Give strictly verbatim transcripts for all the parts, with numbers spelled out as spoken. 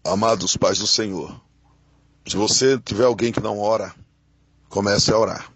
Amados pais do Senhor, se você tiver alguém que não ora, comece a orar.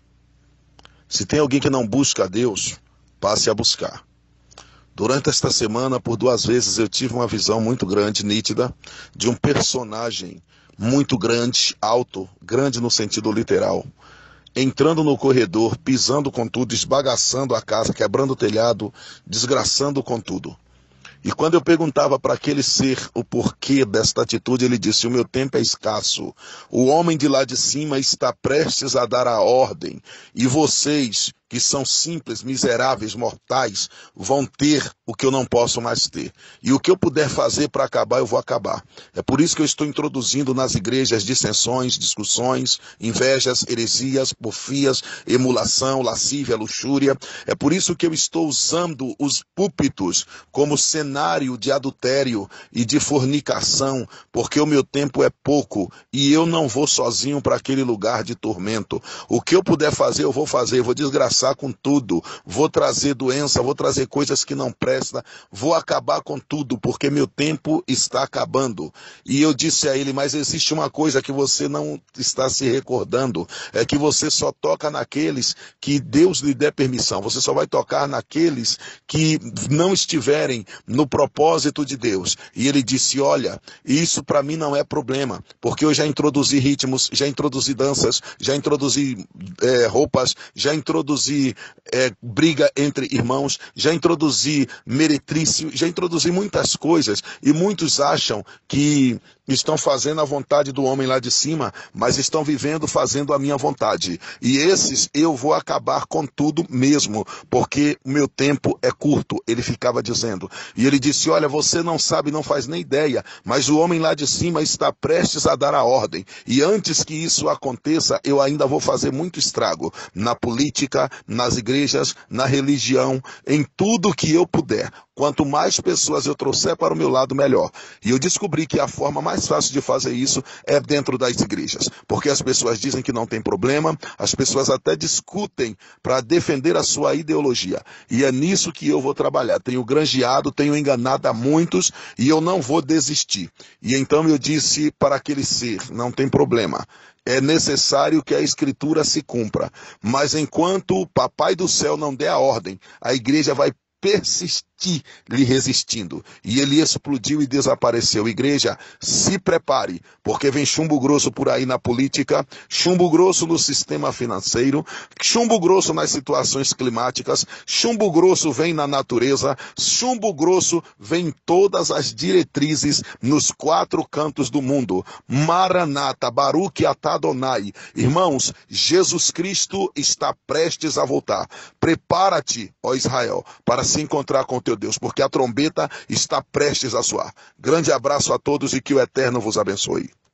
Se tem alguém que não busca a Deus, passe a buscar. Durante esta semana, por duas vezes, eu tive uma visão muito grande, nítida, de um personagem muito grande, alto, grande no sentido literal, entrando no corredor, pisando com tudo, esbagaçando a casa, quebrando o telhado, desgraçando com tudo. E quando eu perguntava para aquele ser o porquê desta atitude, ele disse: o meu tempo é escasso, o homem de lá de cima está prestes a dar a ordem, e vocês, que são simples, miseráveis, mortais, vão ter o que eu não posso mais ter. E o que eu puder fazer para acabar, eu vou acabar. É por isso que eu estou introduzindo nas igrejas dissensões, discussões, invejas, heresias, porfias, emulação, lascívia, luxúria. É por isso que eu estou usando os púlpitos como cenário de adultério e de fornicação, porque o meu tempo é pouco e eu não vou sozinho para aquele lugar de tormento. O que eu puder fazer, eu vou fazer, eu vou desgraçar com tudo, vou trazer doença, vou trazer coisas que não prestam, vou acabar com tudo, porque meu tempo está acabando. E eu disse a ele: mas existe uma coisa que você não está se recordando, é que você só toca naqueles que Deus lhe der permissão, você só vai tocar naqueles que não estiverem no propósito de Deus. E ele disse: olha, isso para mim não é problema, porque eu já introduzi ritmos, já introduzi danças, já introduzi é, roupas, já introduzi É, briga entre irmãos, já introduzi meretriz, já introduzi muitas coisas, e muitos acham que estão fazendo a vontade do homem lá de cima, mas estão vivendo fazendo a minha vontade. E esses eu vou acabar com tudo mesmo, porque o meu tempo é curto, ele ficava dizendo. E ele disse: olha, você não sabe, não faz nem ideia, mas o homem lá de cima está prestes a dar a ordem. E antes que isso aconteça, eu ainda vou fazer muito estrago na política, nas igrejas, na religião, em tudo que eu puder. Quanto mais pessoas eu trouxer para o meu lado, melhor. E eu descobri que a forma mais fácil de fazer isso é dentro das igrejas. Porque as pessoas dizem que não tem problema, as pessoas até discutem para defender a sua ideologia. E é nisso que eu vou trabalhar. Tenho granjeado, tenho enganado a muitos e eu não vou desistir. E então eu disse para aquele ser: não tem problema. É necessário que a escritura se cumpra. Mas enquanto o Papai do Céu não der a ordem, a igreja vai persistir lhe resistindo. E ele explodiu e desapareceu. Igreja, se prepare, porque vem chumbo grosso por aí na política, chumbo grosso no sistema financeiro, chumbo grosso nas situações climáticas, chumbo grosso vem na natureza, chumbo grosso vem em todas as diretrizes nos quatro cantos do mundo. Maranata, Baruch atah Adonai. Irmãos, Jesus Cristo está prestes a voltar. Prepara-te, ó Israel, para se encontrar com teu Deus, porque a trombeta está prestes a soar. Grande abraço a todos e que o Eterno vos abençoe.